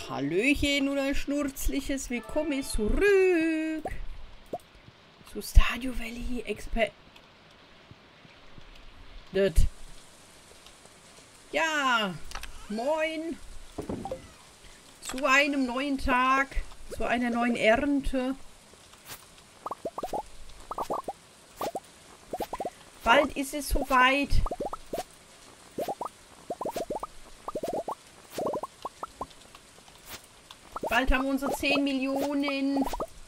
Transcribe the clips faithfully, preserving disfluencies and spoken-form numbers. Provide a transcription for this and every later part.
Hallöchen oder schnurzliches Willkommen zurück zu Stardew Valley Expert. Ja, moin zu einem neuen Tag, zu einer neuen Ernte. Bald ist es soweit. Bald haben wir unsere zehn Millionen.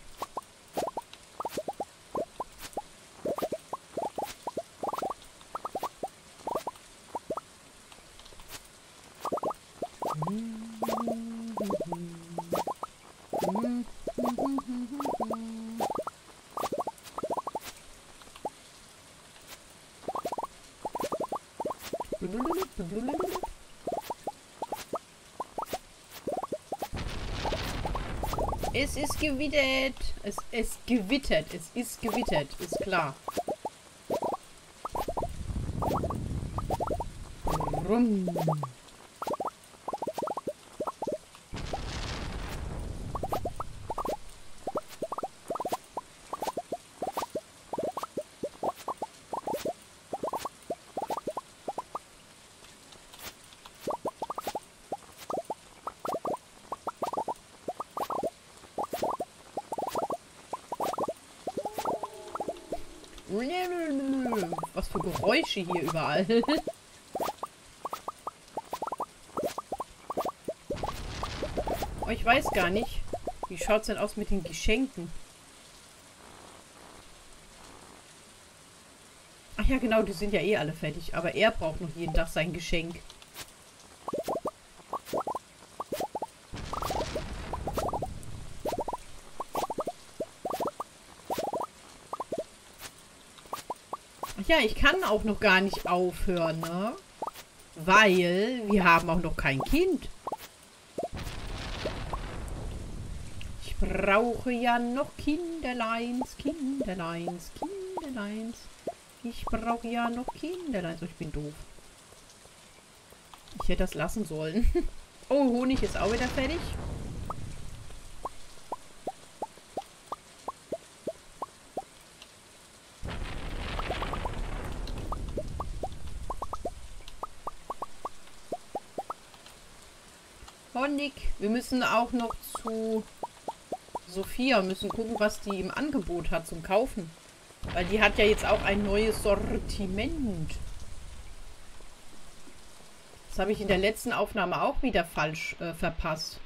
Es ist gewittert. Es ist gewittert. Es ist gewittert. Ist klar. Rum. Was für Geräusche hier überall. Oh, ich weiß gar nicht. Wie schaut es denn aus mit den Geschenken? Ach ja, genau, die sind ja eh alle fertig. Aber er braucht noch jeden Tag sein Geschenk. Ja, ich kann auch noch gar nicht aufhören, ne? Weil wir haben auch noch kein Kind. Ich brauche ja noch Kinderleins, Kinderleins, Kinderleins. Ich brauche ja noch Kinderleins. Oh, ich bin doof. Ich hätte das lassen sollen. Oh, Honig ist auch wieder fertig. Honig. Wir müssen auch noch zu Sophia, müssen gucken, was die im Angebot hat zum Kaufen. Weil die hat ja jetzt auch ein neues Sortiment. Das habe ich in der letzten Aufnahme auch wieder falsch äh, verpasst.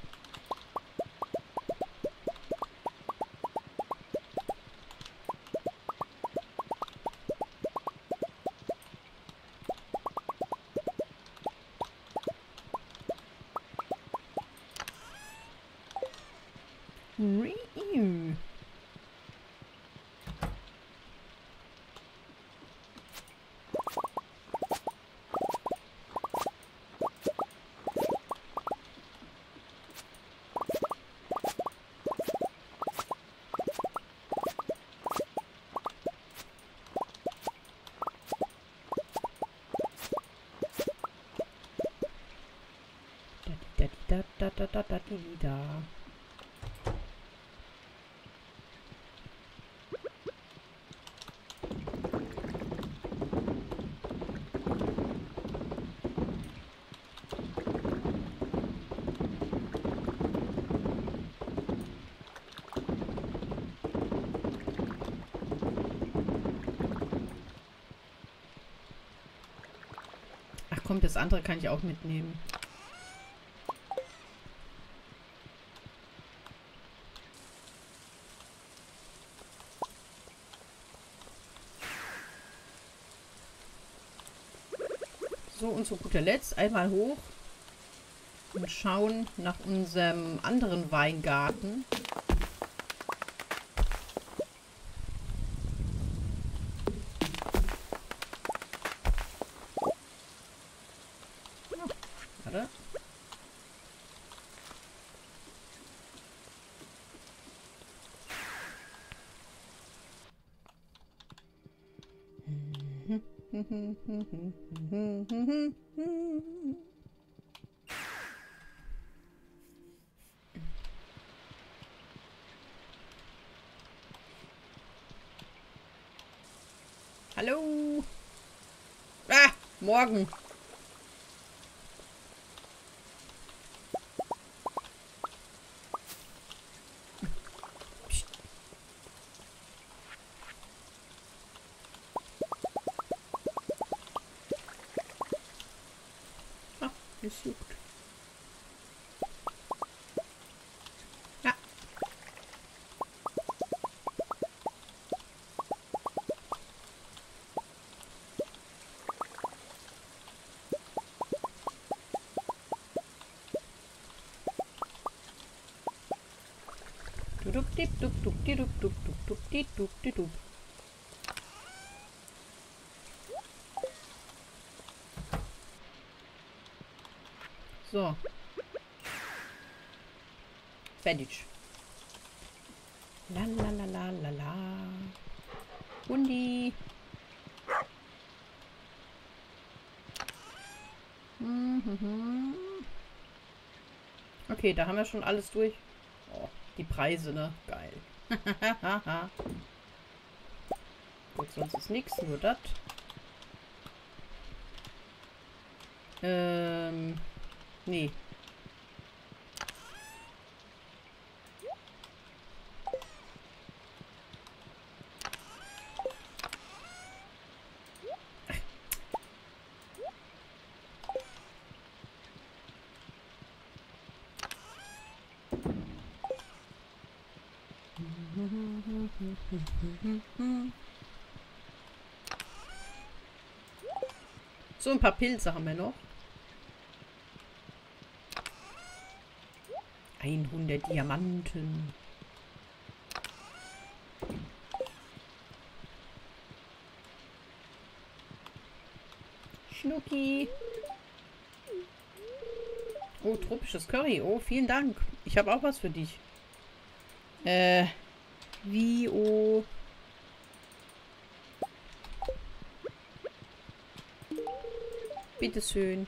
Da, da, da, da, da, die, da. Ach komm, das andere kann ich auch mitnehmen. So, und zu guter Letzt einmal hoch und schauen nach unserem anderen Weingarten. Oh, warte. Hallo. Ah, morgen. Psst. Ah, es juckt. Ja. So. Fertig. La la la la la la. Hundi. Mhm. Okay, da haben wir schon alles durch. Oh, die Preise, ne? Geil. Gut, sonst ist nichts, nur das. Ähm, nee. So, ein paar Pilze haben wir noch. hundert Diamanten. Schnucki. Oh, tropisches Curry. Oh, vielen Dank. Ich habe auch was für dich. Äh, wie, oh... Bitteschön.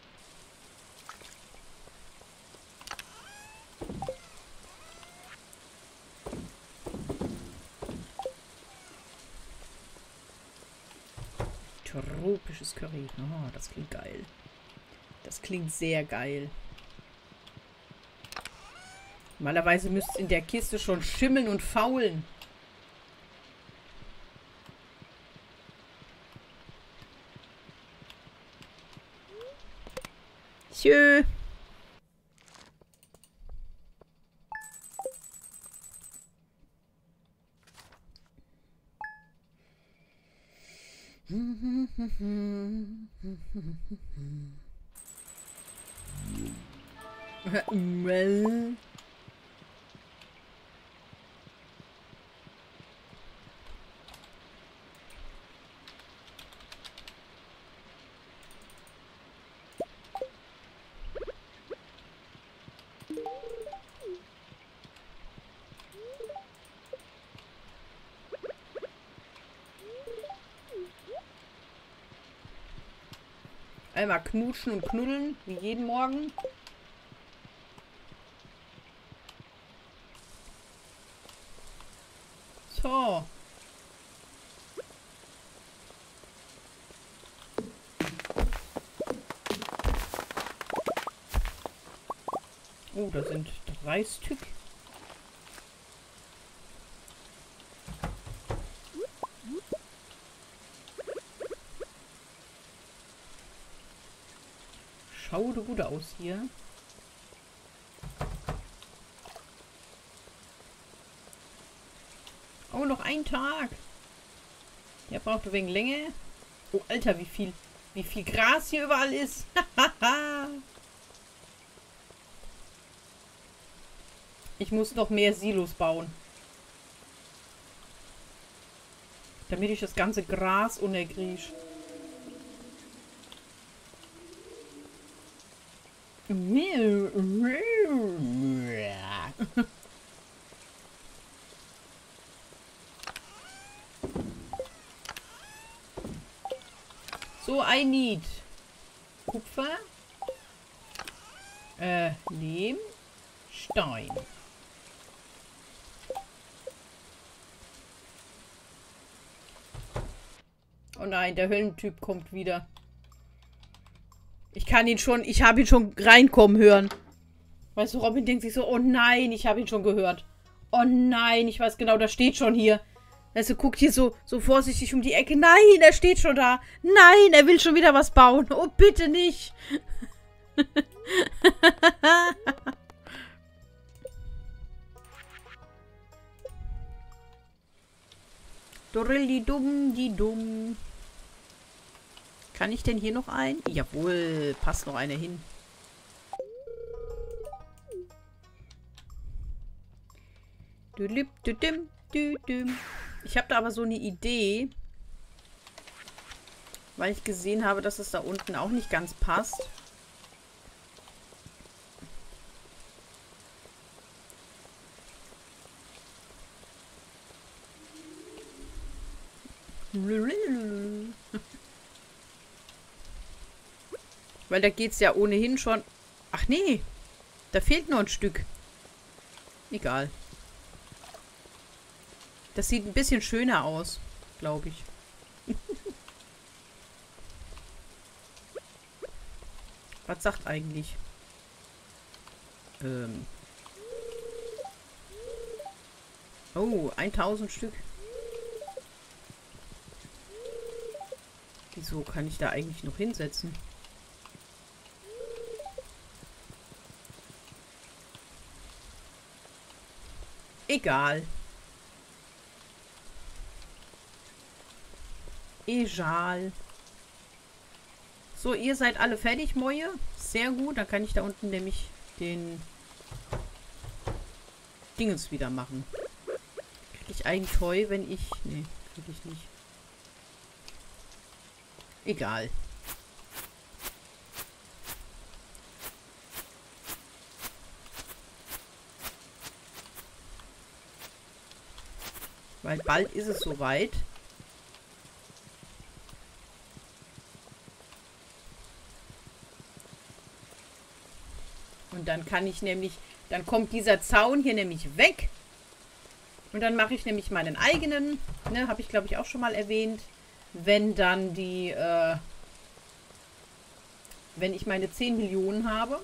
Tropisches Curry. Oh, das klingt geil. Das klingt sehr geil. Normalerweise müsste es in der Kiste schon schimmeln und faulen. Tschö. Well. Einmal knutschen und knuddeln, wie jeden Morgen. So. Oh, da sind drei Stück. Schaut gut aus hier. Oh, noch ein Tag. Der braucht ein wenig Länge. Oh, Alter, wie viel, wie viel Gras hier überall ist. Ich muss noch mehr Silos bauen. Damit ich das ganze Gras unergrieche. So, I need Kupfer, äh, Lehm, Stein. Oh nein, der Höllentyp kommt wieder. Ich kann ihn schon, ich habe ihn schon reinkommen hören. Weißt du, Robin denkt sich so, oh nein, ich habe ihn schon gehört. Oh nein, ich weiß genau, der steht schon hier. Weißt du, guckt hier so, so vorsichtig um die Ecke. Nein, er steht schon da. Nein, er will schon wieder was bauen. Oh, bitte nicht. Dorilli dumm, die dumm. Kann ich denn hier noch ein? Jawohl, passt noch einer hin. Ich habe da aber so eine Idee, weil ich gesehen habe, dass es da unten auch nicht ganz passt. Weil da geht es ja ohnehin schon... Ach nee, da fehlt noch ein Stück. Egal. Das sieht ein bisschen schöner aus, glaube ich. Was sagt eigentlich? Ähm. Oh, tausend Stück. Wieso kann ich da eigentlich noch hinsetzen? Egal. Egal. So, ihr seid alle fertig, Mäue. Sehr gut. Dann kann ich da unten nämlich den Dingens wieder machen. Kriege ich eigentlich Heu, wenn ich... Nee, kriege ich nicht. Egal. Weil bald ist es soweit. Und dann kann ich nämlich, dann kommt dieser Zaun hier nämlich weg. Und dann mache ich nämlich meinen eigenen, ne, habe ich glaube ich auch schon mal erwähnt, wenn dann die, äh, wenn ich meine zehn Millionen habe.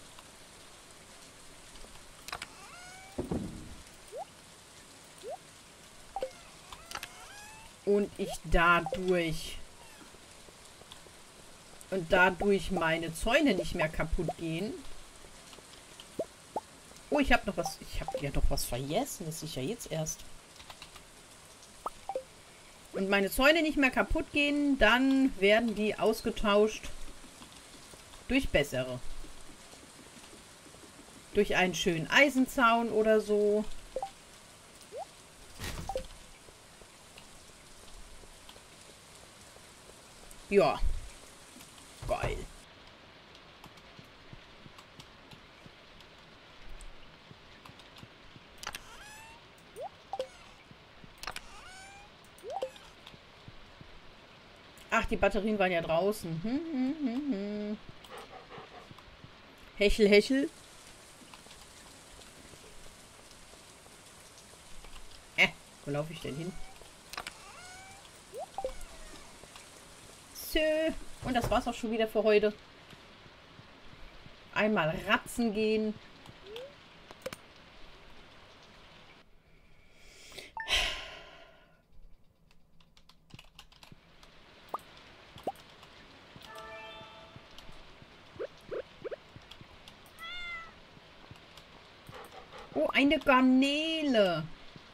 Und ich dadurch und dadurch meine Zäune nicht mehr kaputt gehen. Oh, ich habe noch was. Ich habe ja doch was vergessen. Das ist ja jetzt erst. Und meine Zäune nicht mehr kaputt gehen, dann werden die ausgetauscht durch bessere. Durch einen schönen Eisenzaun oder so. Ja. Geil. Ach, die Batterien waren ja draußen. Hm, hm, hm, hm. Hechel, hechel. Äh, wo laufe ich denn hin? So. Und das war's auch schon wieder für heute. Einmal ratzen gehen. Oh, eine Garnele.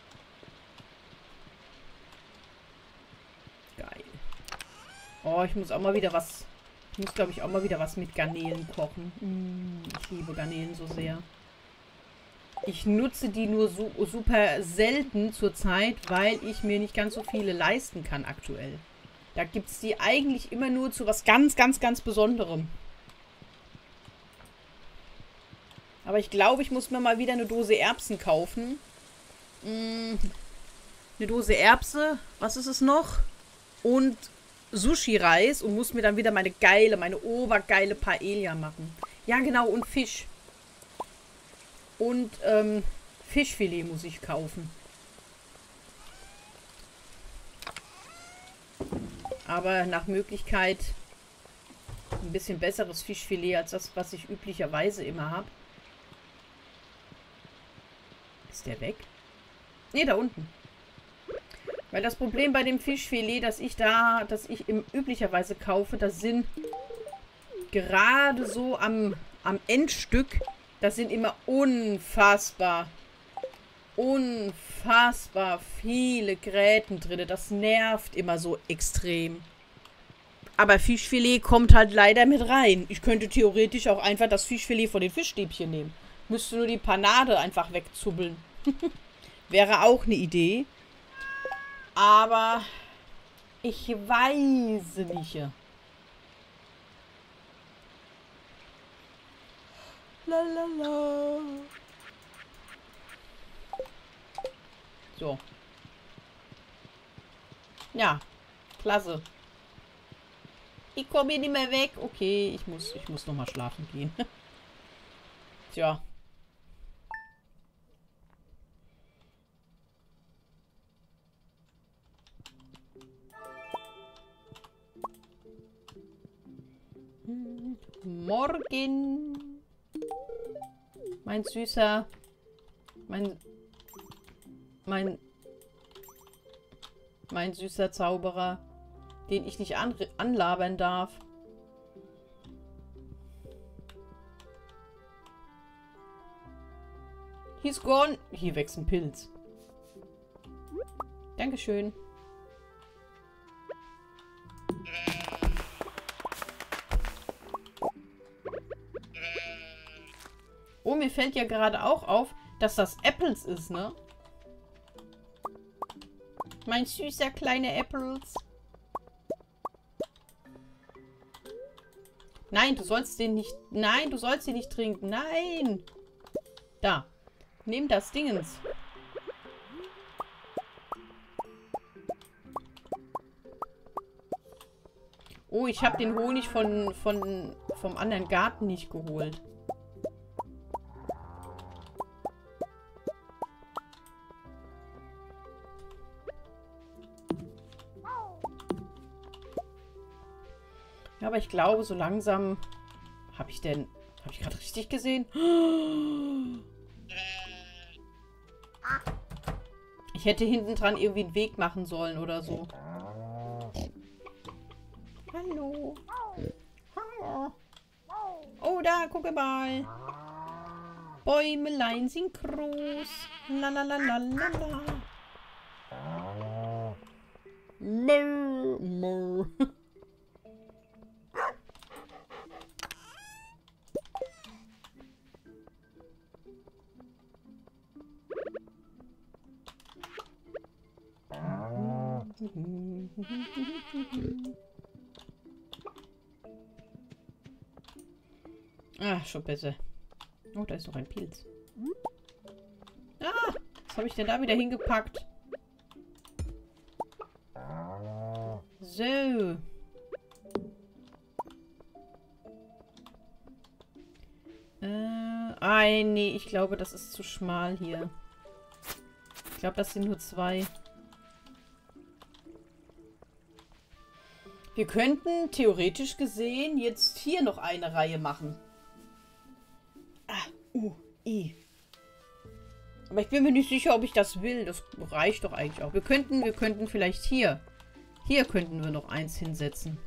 Geil. Oh, ich muss auch mal wieder was... Ich muss, glaube ich, auch mal wieder was mit Garnelen kochen. Mm, ich liebe Garnelen so sehr. Ich nutze die nur so super selten zurzeit, weil ich mir nicht ganz so viele leisten kann aktuell. Da gibt es die eigentlich immer nur zu was ganz, ganz, ganz Besonderem. Aber ich glaube, ich muss mir mal wieder eine Dose Erbsen kaufen. Mm, eine Dose Erbse. Was ist es noch? Und Sushi-Reis. Und muss mir dann wieder meine geile, meine obergeile Paella machen. Ja, genau. Und Fisch. Und ähm, Fischfilet muss ich kaufen. Aber nach Möglichkeit ein bisschen besseres Fischfilet als das, was ich üblicherweise immer habe. Ist der weg? Ne, da unten. Weil das Problem bei dem Fischfilet, das ich da, das ich im üblicherweise kaufe, das sind gerade so am, am Endstück, das sind immer unfassbar, unfassbar viele Gräten drin. Das nervt immer so extrem. Aber Fischfilet kommt halt leider mit rein. Ich könnte theoretisch auch einfach das Fischfilet von den Fischstäbchen nehmen. Müsste nur die Panade einfach wegzubbeln. Wäre auch eine Idee. Aber ich weiß nicht. Lalala. So. Ja, klasse. Ich komme hier nicht mehr weg. Okay, ich muss, ich muss noch mal schlafen gehen. Tja. Morgen. Mein süßer. Mein. Mein. Mein süßer Zauberer, den ich nicht an, anlabern darf. He's gone. Hier wächst ein Pilz. Dankeschön. Oh, mir fällt ja gerade auch auf, dass das Apples ist, ne? Mein süßer kleiner Apples. Nein, du sollst den nicht... Nein, du sollst den nicht trinken. Nein. Da. Nimm das Dingens. Oh, ich habe den Honig von, von, vom anderen Garten nicht geholt. Ja, aber ich glaube, so langsam... Habe ich denn... Habe ich gerade richtig gesehen? Ich hätte hinten dran irgendwie einen Weg machen sollen oder so. Hallo. Hallo. Oh, da, gucke mal. Bäumelein sind groß. Lalalala. Mö, mö. Ah, schon besser. Oh, da ist noch ein Pilz. Ah, was habe ich denn da wieder hingepackt? So. Äh, ah, nee, ich glaube, das ist zu schmal hier. Ich glaube, das sind nur zwei. Wir könnten theoretisch gesehen jetzt hier noch eine Reihe machen. Ah, uh, i. Aber ich bin mir nicht sicher, ob ich das will. Das reicht doch eigentlich auch. Wir könnten, wir könnten vielleicht hier. Hier könnten wir noch eins hinsetzen.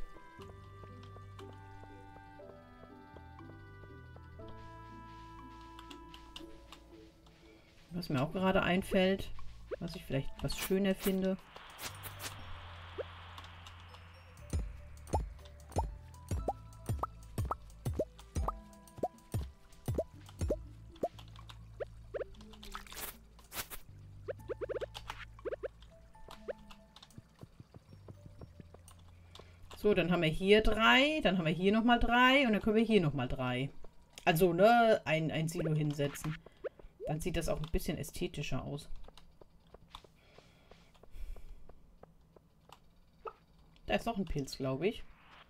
Was mir auch gerade einfällt, was ich vielleicht was schöner finde. So, dann haben wir hier drei, dann haben wir hier nochmal drei und dann können wir hier nochmal drei. Also, ne, ein, ein Silo hinsetzen. Dann sieht das auch ein bisschen ästhetischer aus. Da ist noch ein Pilz, glaube ich.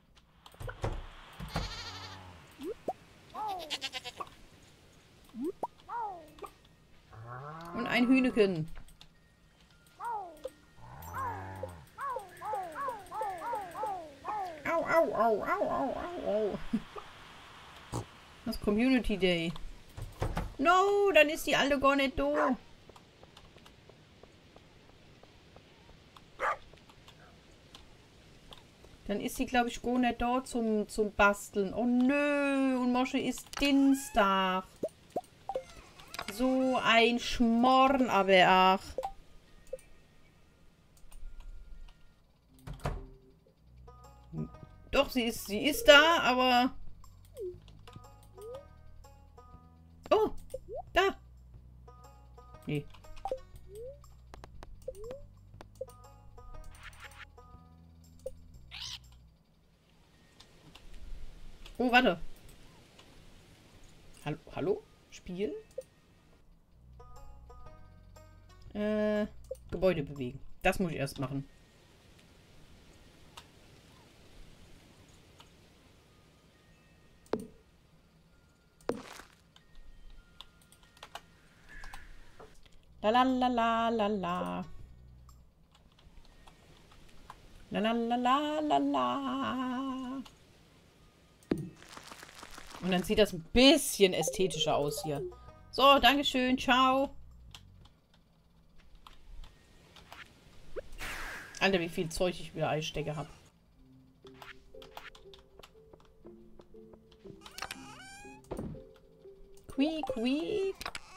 Und ein Hühnchen. au, au, au, au. Das ist Community Day. No, dann ist die alte gar nicht da. Dann ist sie, glaube ich, gar nicht da zum, zum Basteln. Oh nö, und morgen ist Dienstag. So ein Schmorren, aber ach. Doch, sie ist, sie ist da, aber... Oh, da. Nee. Oh, warte. Hallo? Hallo? Spiel? Äh, Gebäude bewegen. Das muss ich erst machen. La la la la la la. La la la la la la. Und dann sieht das ein bisschen ästhetischer aus hier. So, Dankeschön. Ciao. Alter, wie viel Zeug ich wieder Eisstecke habe. Quiek, quiek.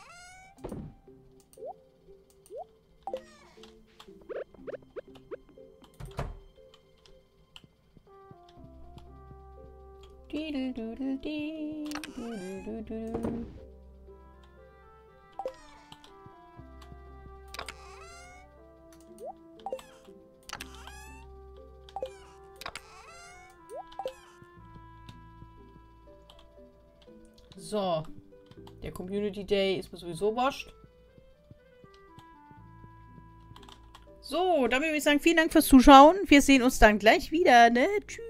So. Der Community Day ist mir sowieso wurscht. So, dann würde ich sagen, vielen Dank fürs Zuschauen. Wir sehen uns dann gleich wieder, ne? Tschüss.